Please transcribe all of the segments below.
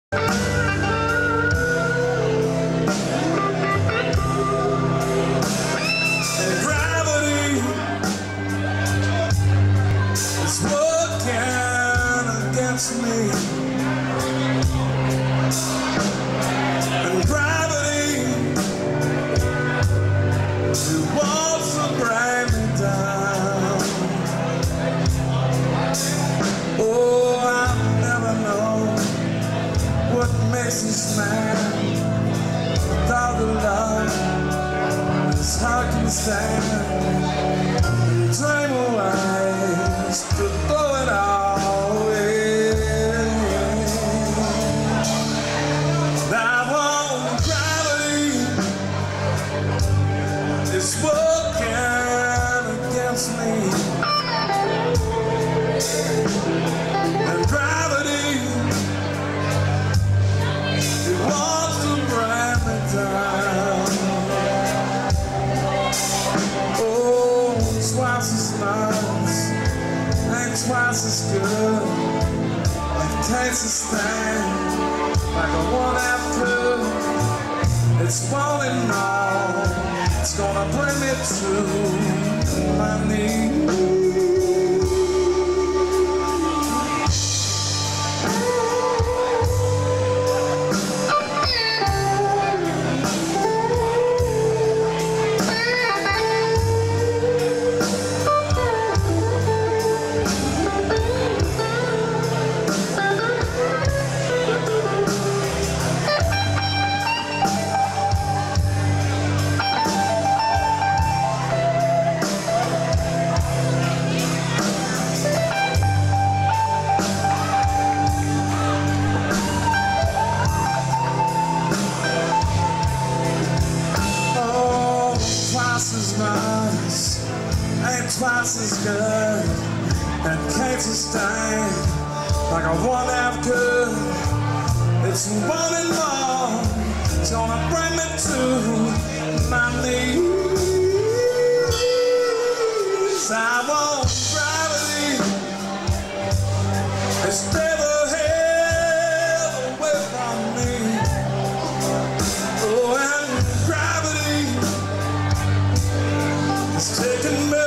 Dream away to throw it all away. Now gravity is working against me, and gravity, it wants to bring me down. Twice as nice, ain't twice as good. It can't sustain like a one-half could. It's falling on, it's gonna bring me to my knees. Ain't twice as good, and can't sustain like a one-half could. It's wanting more, it's gonna bring me to my knees. I want gravity, it's never held away from me. Oh, and gravity, it's taking me.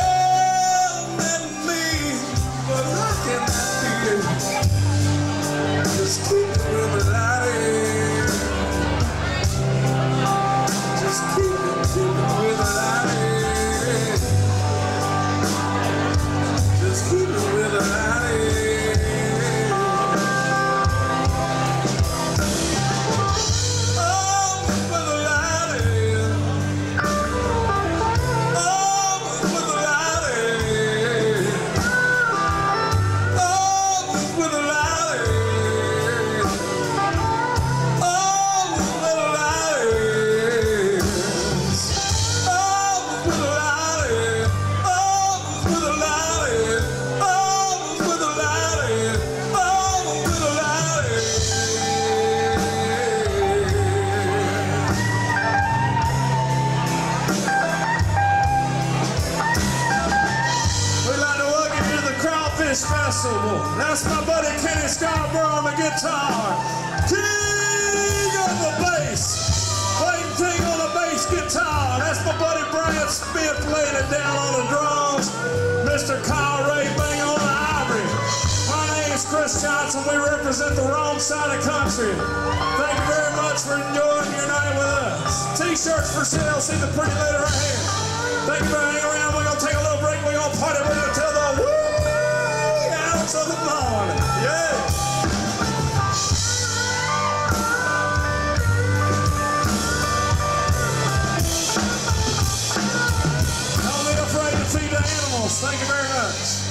Just keep it with the light. Just keep it with the light. Just keep it with the light. Oh, with the light. Oh, with the light. Oh, with the light. Festival. That's my buddy Kenny Scarborough on the guitar. King of the bass. Playing king on the bass guitar. That's my buddy Brad Smith laying it down on the drums. Mr. Kyle Ray banging on the ivory. My name is Chris Johnson. We represent the wrong side of the country. Thank you very much for enjoying your night with us. T-shirts for sale. See the pretty lady right here. Thank you for hanging around. We're going to take a little break. We're going to party. We're going to tell the of the morning, yeah. Don't be afraid to feed the animals. Thank you very much.